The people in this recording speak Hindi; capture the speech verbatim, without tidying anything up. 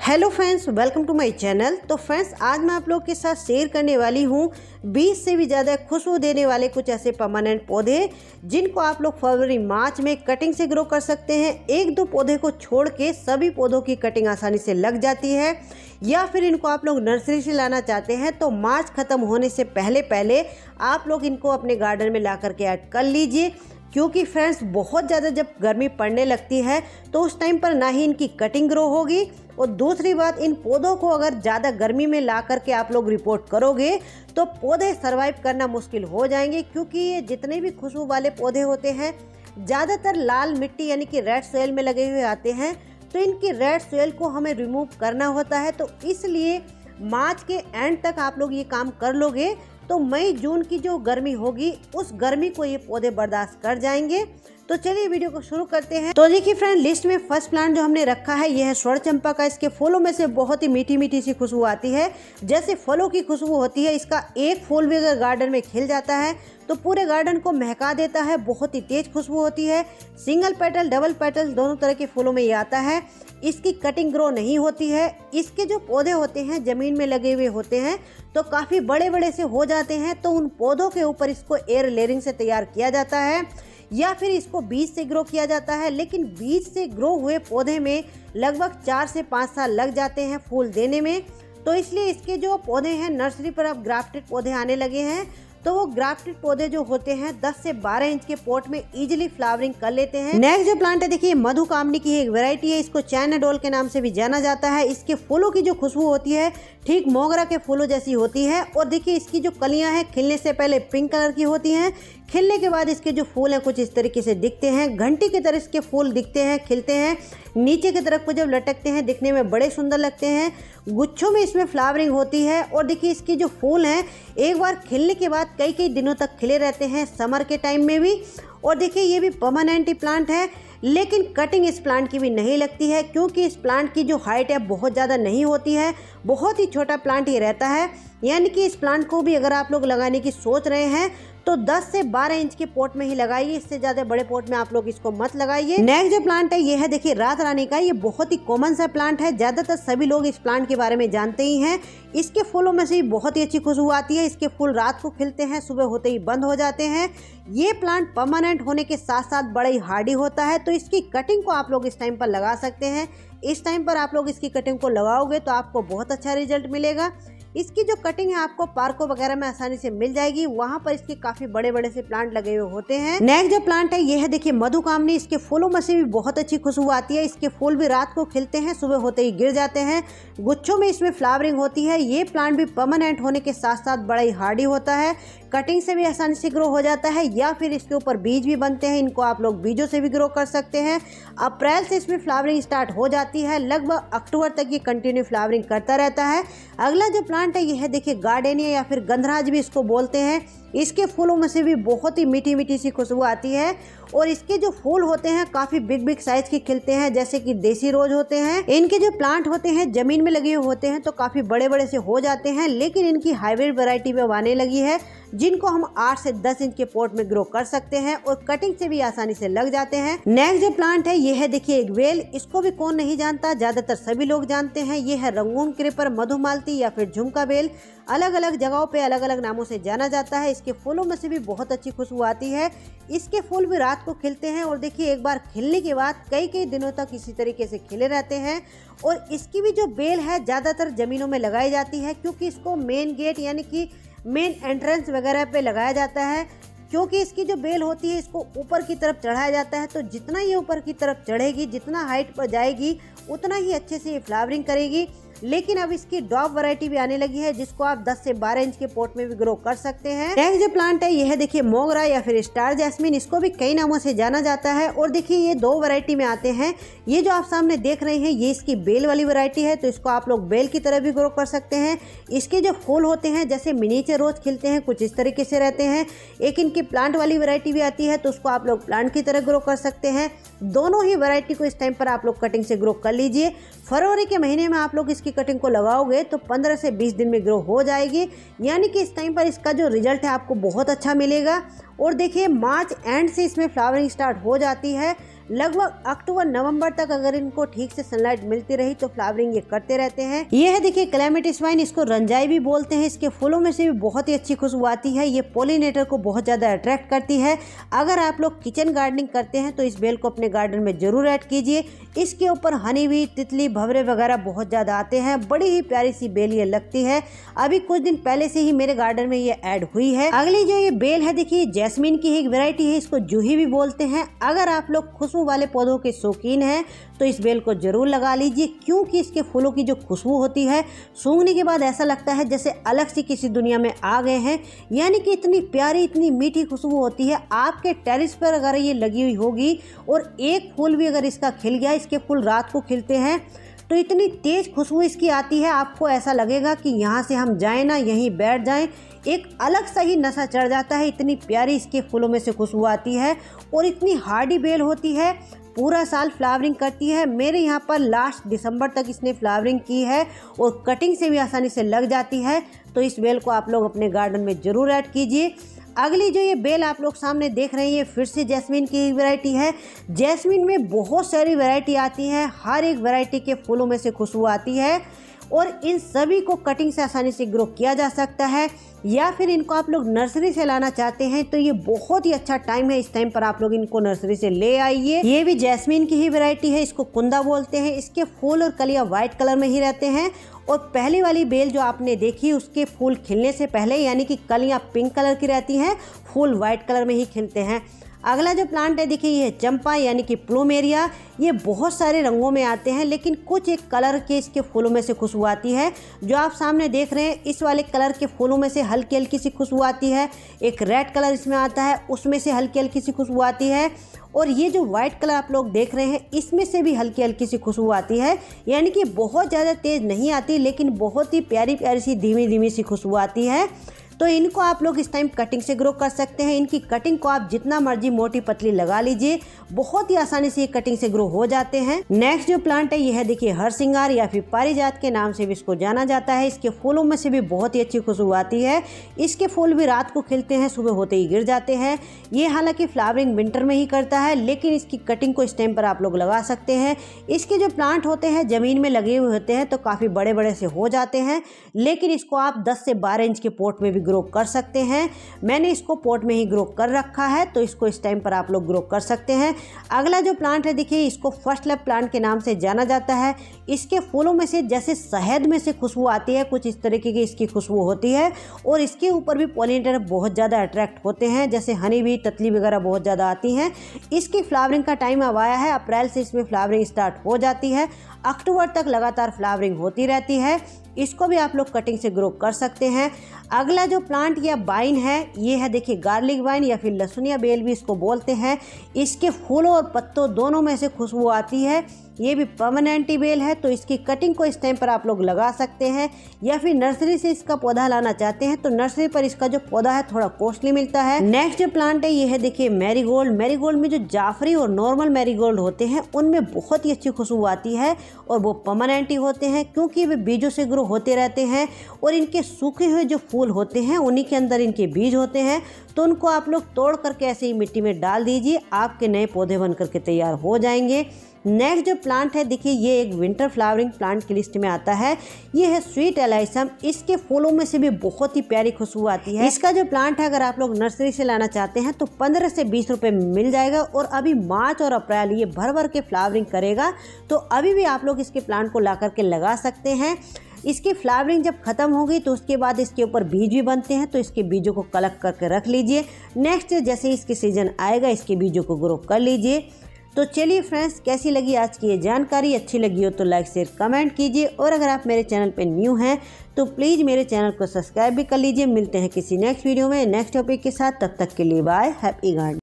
Hello friends, welcome to my channel. तो फ्रेंड्स, आज मैं आप लोग के साथ शेयर करने वाली हूँ बीस से भी ज़्यादा खुशबू देने वाले कुछ ऐसे परमानेंट पौधे जिनको आप लोग फरवरी मार्च में कटिंग से ग्रो कर सकते हैं। एक दो पौधे को छोड़ के सभी पौधों की कटिंग आसानी से लग जाती है, या फिर इनको आप लोग नर्सरी से लाना चाहते हैं तो मार्च ख़त्म होने से पहले पहले आप लोग इनको अपने गार्डन में ला करके ऐड कर लीजिए। क्योंकि फ्रेंड्स, बहुत ज़्यादा जब गर्मी पड़ने लगती है तो उस टाइम पर ना ही इनकी कटिंग ग्रो होगी, और दूसरी बात, इन पौधों को अगर ज़्यादा गर्मी में ला करके आप लोग रिपोर्ट करोगे तो पौधे सरवाइव करना मुश्किल हो जाएंगे। क्योंकि ये जितने भी खुशबू वाले पौधे होते हैं ज़्यादातर लाल मिट्टी यानी कि रेड सोयल में लगे हुए आते हैं, तो इनकी रेड सोयल को हमें रिमूव करना होता है। तो इसलिए मार्च के एंड तक आप लोग ये काम कर लोगे तो मई जून की जो गर्मी होगी उस गर्मी को ये पौधे बर्दाश्त कर जाएंगे। तो चलिए वीडियो को शुरू करते हैं। तो देखिए फ्रेंड, लिस्ट में फर्स्ट प्लांट जो हमने रखा है यह है स्वर्ण चंपा का। इसके फूलों में से बहुत ही मीठी मीठी सी खुशबू आती है। जैसे फलों की खुशबू होती है, इसका एक फूल भी अगर गार्डन में खिल जाता है तो पूरे गार्डन को महका देता है। बहुत ही तेज खुशबू होती है। सिंगल पेटल, डबल पेटल दोनों तरह के फूलों में ये आता है। इसकी कटिंग ग्रो नहीं होती है। इसके जो पौधे होते हैं जमीन में लगे हुए होते हैं तो काफ़ी बड़े बड़े से हो जाते हैं, तो उन पौधों के ऊपर इसको एयर लेयरिंग से तैयार किया जाता है या फिर इसको बीज से ग्रो किया जाता है। लेकिन बीज से ग्रो हुए पौधे में लगभग चार से पाँच साल लग जाते हैं फूल देने में। तो इसलिए इसके जो पौधे हैं नर्सरी पर अब ग्राफ्टेड पौधे आने लगे हैं, तो वो ग्राफ्टेड पौधे जो होते हैं दस से बारह इंच के पॉट में इजीली फ्लावरिंग कर लेते हैं। नेक्स्ट जो प्लांट है, देखिए मधुकामनी की एक वैरायटी है। इसको चाइना डोल के नाम से भी जाना जाता है। इसके फूलों की जो खुशबू होती है ठीक मोगरा के फूलों जैसी होती है। और देखिए इसकी जो कलियां हैं खिलने से पहले पिंक कलर की होती हैं, खिलने के बाद इसके जो फूल हैं कुछ इस तरीके से दिखते हैं। घंटी की तरह इसके फूल दिखते हैं, खिलते हैं, नीचे की तरफ को जब लटकते हैं दिखने में बड़े सुंदर लगते हैं। गुच्छों में इसमें फ्लावरिंग होती है। और देखिए इसके जो फूल हैं एक बार खिलने के बाद कई कई दिनों तक खिले रहते हैं, समर के टाइम में भी। और देखिए ये भी परमानेंट ही प्लांट है, लेकिन कटिंग इस प्लांट की भी नहीं लगती है क्योंकि इस प्लांट की जो हाइट है बहुत ज़्यादा नहीं होती है। बहुत ही छोटा प्लांट ये रहता है। यानी कि इस प्लांट को भी अगर आप लोग लगाने की सोच रहे हैं तो दस से बारह इंच के पॉट में ही लगाइए। इससे ज़्यादा बड़े पॉट में आप लोग इसको मत लगाइए। नेक्स्ट जो प्लांट है ये है देखिए रात रानी का। ये बहुत ही कॉमन सा प्लांट है, ज़्यादातर सभी लोग इस प्लांट के बारे में जानते ही हैं। इसके फूलों में से बहुत ही अच्छी खुशबू आती है। इसके फूल रात को खिलते हैं, सुबह होते ही बंद हो जाते हैं। ये प्लांट परमानेंट होने के साथ साथ बड़ा ही हार्डी होता है, तो इसकी कटिंग को आप लोग इस टाइम पर लगा सकते हैं। इस टाइम पर आप लोग इसकी कटिंग को लगाओगे तो आपको बहुत अच्छा रिजल्ट मिलेगा। इसकी जो कटिंग है आपको पार्कों वगैरह में आसानी से मिल जाएगी, वहां पर इसके काफी बड़े बड़े से प्लांट लगे हुए होते हैं। नेक्स्ट जो प्लांट है ये है देखिए मधुकामनी। इसके फूलों में से भी बहुत अच्छी खुशबू आती है। इसके फूल भी रात को खिलते हैं, सुबह होते ही गिर जाते हैं। गुच्छों में इसमें फ्लावरिंग होती है। ये प्लांट भी परमानेंट होने के साथ साथ बड़ा ही हार्डी होता है। कटिंग से भी आसानी से ग्रो हो जाता है, या फिर इसके ऊपर बीज भी बनते हैं। इनको आप लोग बीजों से भी ग्रो कर सकते हैं। अप्रैल से इसमें फ्लावरिंग स्टार्ट हो जाती है, लगभग अक्टूबर तक ये कंटिन्यू फ्लावरिंग करता रहता है। अगला जो प्लांट है ये है देखिए गार्डेनिया या फिर गंधराज भी इसको बोलते हैं। इसके फूलों में से भी बहुत ही मीठी मीठी सी खुशबू आती है। और इसके जो फूल होते हैं काफ़ी बिग बिग साइज के खिलते हैं, जैसे कि देसी रोज होते हैं। इनके जो प्लांट होते हैं जमीन में लगे हुए होते हैं तो काफ़ी बड़े बड़े से हो जाते हैं, लेकिन इनकी हाइब्रिड वैरायटी में आने लगी है जिनको हम आठ से दस इंच के पॉट में ग्रो कर सकते हैं और कटिंग से भी आसानी से लग जाते हैं। नेक्स्ट जो प्लांट है ये है देखिए एक बेल। इसको भी कौन नहीं जानता, ज्यादातर सभी लोग जानते हैं। ये है रंगून क्रीपर, मधुमालती या फिर झुमका बेल। अलग अलग जगहों पे अलग अलग नामों से जाना जाता है। इसके फूलों में से भी बहुत अच्छी खुशबू आती है। इसके फूल भी रात को खिलते हैं और देखिए एक बार खिलने के बाद कई कई दिनों तक इसी तरीके से खिले रहते हैं। और इसकी भी जो बेल है ज़्यादातर ज़मीनों में लगाई जाती है, क्योंकि इसको मेन गेट यानी कि मेन एंट्रेंस वगैरह पे लगाया जाता है। क्योंकि इसकी जो बेल होती है इसको ऊपर की तरफ चढ़ाया जाता है, तो जितना ये ऊपर की तरफ चढ़ेगी, जितना हाइट पर जाएगी, उतना ही अच्छे से ये फ्लावरिंग करेगी। लेकिन अब इसकी डॉग वैरायटी भी आने लगी है जिसको आप दस से बारह इंच के पॉट में भी ग्रो कर सकते हैं। नेक्स्ट जो प्लांट है ये है देखिए मोगरा या फिर स्टार जैस्मिन। इसको भी कई नामों से जाना जाता है। और देखिए ये दो वैरायटी में आते हैं। ये जो आप सामने देख रहे हैं ये इसकी बेल वाली वैरायटी है, तो इसको आप लोग बेल की तरह भी ग्रो कर सकते हैं। इसके जो फूल होते हैं जैसे मिनीचर रोज खिलते हैं, कुछ इस तरीके से रहते हैं। एक इनकी प्लांट वाली वैरायटी भी आती है, तो उसको आप लोग प्लांट की तरह ग्रो कर सकते हैं। दोनों ही वैरायटी को इस टाइम पर आप लोग कटिंग से ग्रो कर लीजिए। फरवरी के महीने में आप लोग इसकी कटिंग को लगाओगे तो पंद्रह से बीस दिन में ग्रो हो जाएगी। यानी कि इस टाइम पर इसका जो रिजल्ट है आपको बहुत अच्छा मिलेगा। और देखिए मार्च एंड से इसमें फ्लावरिंग स्टार्ट हो जाती है। लगभग अक्टूबर नवंबर तक अगर इनको ठीक से सनलाइट मिलती रही तो फ्लावरिंग ये करते रहते हैं। ये है देखिए क्लेमेटिस वाइन, इसको रंजाई भी बोलते हैं। इसके फूलों में से भी बहुत ही अच्छी खुशबू आती है। ये पोलिनेटर को बहुत ज़्यादा अट्रैक्ट करती है। अगर आप लोग किचन गार्डनिंग करते हैं तो इस बेल को अपने गार्डन में जरूर ऐड कीजिए। इसके ऊपर हनी भी, तितली, भंवरे वगैरह बहुत ज़्यादा आते हैं। बड़ी ही प्यारी सी बेल ये लगती है। अभी कुछ दिन पहले से ही मेरे गार्डन में ये ऐड हुई है। अगली जो ये बेल है देखिए जैस्मीन की एक वैरायटी है, इसको जूही भी बोलते हैं। अगर आप लोग खुशबू वाले पौधों के शौकीन हैं तो इस बेल को जरूर लगा लीजिए, क्योंकि इसके फूलों की जो खुशबू होती है सूंघने के बाद ऐसा लगता है जैसे अलग सी किसी दुनिया में आ गए हैं। यानी कि इतनी प्यारी, इतनी मीठी खुशबू होती है। आपके टेरिस पर अगर ये लगी हुई होगी और एक फूल भी अगर इसका खिल गया, इसके फूल रात को खिलते हैं, तो इतनी तेज खुशबू इसकी आती है, आपको ऐसा लगेगा कि यहाँ से हम जाएं ना, यहीं बैठ जाएं। एक अलग सा ही नशा चढ़ जाता है। इतनी प्यारी इसके फूलों में से खुशबू आती है और इतनी हार्डी बेल होती है, पूरा साल फ्लावरिंग करती है। मेरे यहाँ पर लास्ट दिसंबर तक इसने फ्लावरिंग की है और कटिंग से भी आसानी से लग जाती है। तो इस बेल को आप लोग अपने गार्डन में ज़रूर ऐड कीजिए। अगली जो ये बेल आप लोग सामने देख रहे हैं, ये फिर से जैस्मीन की वैरायटी है। जैस्मीन में बहुत सारी वैरायटी आती है। हर एक वैरायटी के फूलों में से खुशबू आती है और इन सभी को कटिंग से आसानी से ग्रो किया जा सकता है, या फिर इनको आप लोग नर्सरी से लाना चाहते हैं तो ये बहुत ही अच्छा टाइम है। इस टाइम पर आप लोग इनको नर्सरी से ले आइए। ये भी जैस्मीन की ही वैरायटी है, इसको कुंदा बोलते हैं। इसके फूल और कलियां व्हाइट कलर में ही रहते हैं और पहली वाली बेल जो आपने देखी उसके फूल खिलने से पहले यानी कि कलियां पिंक कलर की रहती हैं, फूल व्हाइट कलर में ही खिलते हैं। अगला जो प्लांट है देखिए ये चंपा यानी कि प्लूमेरिया। ये बहुत सारे रंगों में आते हैं, लेकिन कुछ एक कलर के इसके फूलों में से खुशबू आती है। जो आप सामने देख रहे हैं इस वाले कलर के फूलों में से हल्की हल्की सी खुशबू आती है। एक रेड कलर इसमें आता है, उसमें से हल्की हल्की सी खुशबू आती है। और ये जो व्हाइट कलर आप लोग देख रहे हैं इसमें से भी हल्की हल्की सी खुशबू आती है। यानी कि बहुत ज़्यादा तेज़ नहीं आती, लेकिन बहुत ही प्यारी प्यारी सी धीमी धीमी सी खुशबू आती है। तो इनको आप लोग इस टाइम कटिंग से ग्रो कर सकते हैं। इनकी कटिंग को आप जितना मर्जी मोटी पतली लगा लीजिए, बहुत ही आसानी से ये कटिंग से ग्रो हो जाते हैं। नेक्स्ट जो प्लांट है ये है देखिए हरसिंगार या फिर पारिजात के नाम से भी इसको जाना जाता है। इसके फूलों में से भी बहुत ही अच्छी खुशबू आती है। इसके फूल भी रात को खिलते हैं, सुबह होते ही गिर जाते हैं। ये हालांकि फ्लावरिंग विंटर में ही करता है, लेकिन इसकी कटिंग को इस टाइम पर आप लोग लगा सकते हैं। इसके जो प्लांट होते हैं ज़मीन में लगे हुए होते हैं तो काफ़ी बड़े बड़े से हो जाते हैं, लेकिन इसको आप दस से बारह इंच के पॉट में भी ग्रो कर सकते हैं। मैंने इसको पॉट में ही ग्रो कर रखा है, तो इसको इस टाइम पर आप लोग ग्रो कर सकते हैं। अगला जो प्लांट है देखिए इसको फर्स्ट लव प्लांट के नाम से जाना जाता है। इसके फूलों में से जैसे शहद में से खुशबू आती है, कुछ इस तरीके की इसकी खुशबू होती है और इसके ऊपर भी पॉलिनेटर बहुत ज़्यादा अट्रैक्ट होते हैं, जैसे हनी भी, तितली वगैरह बहुत ज़्यादा आती हैं। इसकी फ्लावरिंग का टाइम अब आया है। अप्रैल से इसमें फ्लावरिंग स्टार्ट हो जाती है, अक्टूबर तक लगातार फ्लावरिंग होती रहती है। इसको भी आप लोग कटिंग से ग्रो कर सकते हैं। अगला जो प्लांट या वाइन है ये है देखिए गार्लिक वाइन या फिर लहसुनिया बेल भी इसको बोलते हैं। इसके फूलों और पत्तों दोनों में से खुशबू आती है। ये भी परमानेंट बेल है, तो इसकी कटिंग को इस टाइम पर आप लोग लगा सकते हैं, या फिर नर्सरी से इसका पौधा लाना चाहते हैं तो नर्सरी पर इसका जो पौधा है थोड़ा कॉस्टली मिलता है। नेक्स्ट जो प्लांट है ये है देखिए मैरीगोल्ड। मैरीगोल्ड में जो जाफरी और नॉर्मल मैरीगोल्ड होते हैं उनमें बहुत ही अच्छी खुशबू आती है और वो परमानेंट होते हैं, क्योंकि वे बीजों से ग्रो होते रहते हैं और इनके सूखे हुए जो फूल होते हैं उन्हीं के अंदर इनके बीज होते हैं। तो उनको आप लोग तोड़ करके ऐसे ही मिट्टी में डाल दीजिए, आपके नए पौधे बन करके तैयार हो जाएंगे। नेक्स्ट जो प्लांट है देखिए ये एक विंटर फ्लावरिंग प्लांट की लिस्ट में आता है। ये है स्वीट एलाइसम। इसके फूलों में से भी बहुत ही प्यारी खुशबू आती है। इसका जो प्लांट है अगर आप लोग नर्सरी से लाना चाहते हैं तो पंद्रह से बीस रुपए में मिल जाएगा और अभी मार्च और अप्रैल ये भर भर के फ्लावरिंग करेगा, तो अभी भी आप लोग इसके प्लांट को ला करके लगा सकते हैं। इसकी फ्लावरिंग जब खत्म होगी तो उसके बाद इसके ऊपर बीज भी बनते हैं, तो इसके बीजों को कलेक्ट करके रख लीजिए। नेक्स्ट जैसे इसके सीजन आएगा इसके बीजों को ग्रो कर लीजिए। तो चलिए फ्रेंड्स, कैसी लगी आज की ये जानकारी? अच्छी लगी हो तो लाइक शेयर कमेंट कीजिए, और अगर आप मेरे चैनल पे न्यू हैं तो प्लीज़ मेरे चैनल को सब्सक्राइब भी कर लीजिए। मिलते हैं किसी नेक्स्ट वीडियो में नेक्स्ट टॉपिक के साथ, तब तक के लिए बाय, हैप्पी गार्डनिंग।